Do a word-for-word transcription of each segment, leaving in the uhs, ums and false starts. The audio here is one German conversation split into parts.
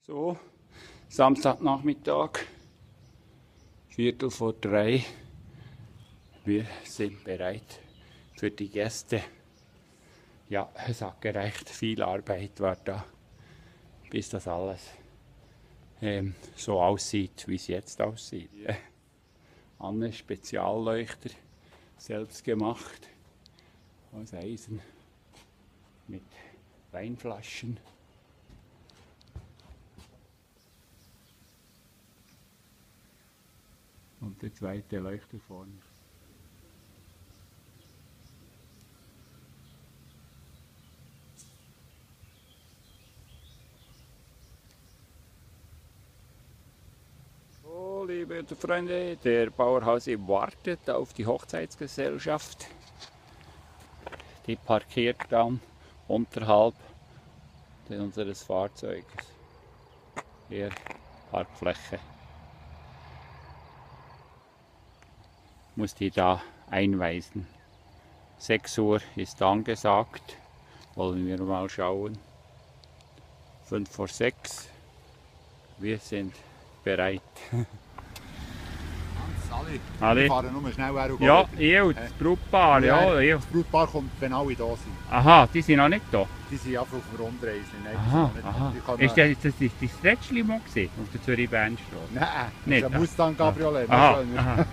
So, Samstagnachmittag, Viertel vor drei. Wir sind bereit für die Gäste. Ja, es hat gereicht, viel Arbeit war da, bis das alles ähm, so aussieht, wie es jetzt aussieht. Ja. Anne Spezialleuchter, selbst gemacht, aus Eisen, mit Weinflaschen. Und der zweite Leuchter vorne. So, liebe Freunde, der Bauerhase wartet auf die Hochzeitsgesellschaft. Die parkiert dann unterhalb unseres Fahrzeuges. Hier Parkfläche. Muss die da einweisen. sechs Uhr ist angesagt. Wollen wir mal schauen. fünf vor sechs. Wir sind bereit. Sali, Ali. Wir fahren nur schnell her und Ja, gehen. ich, das Brutpaar, ja, ja. Das Brutpaar kommt, wenn alle da sind. Aha, die sind noch nicht da. Die sind einfach auf der Rundreise. Nein, die Aha, sind noch aha. nicht da. Die Ist das, das, das, das letzte Mal gesehen auf der Zürich-Bernstraße? Nein, das Nicht, ist ein ah. Mustang Cabriolet. Aha, aha.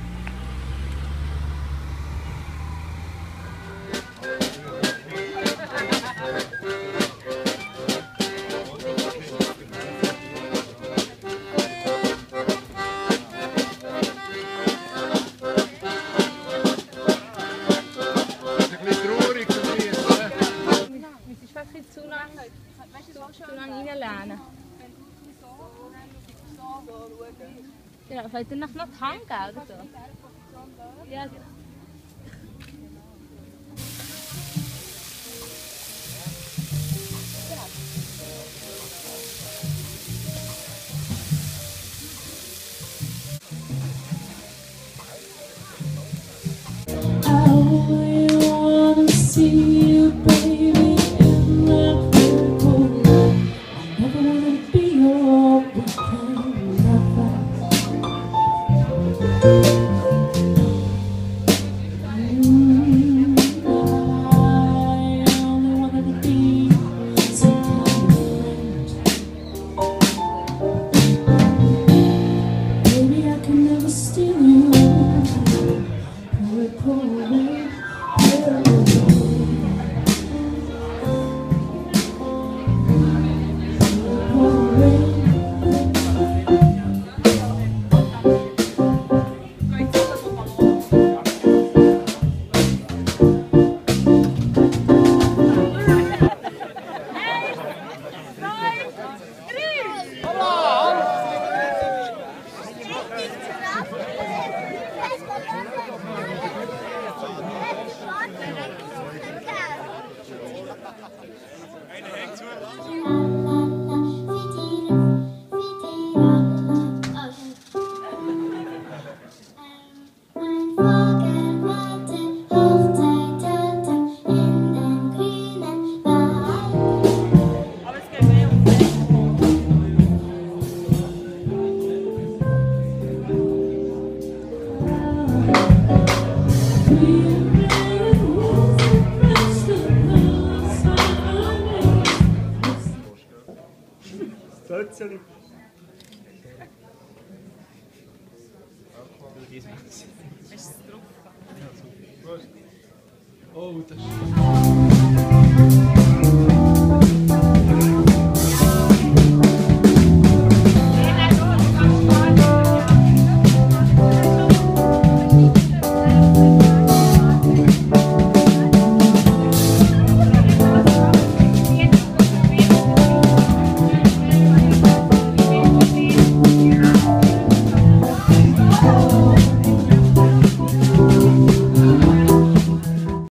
Zu lange reinlehnen. Genau, vielleicht dann noch die Hand geben oder so. Ja. Fötzeli. Oh, das ist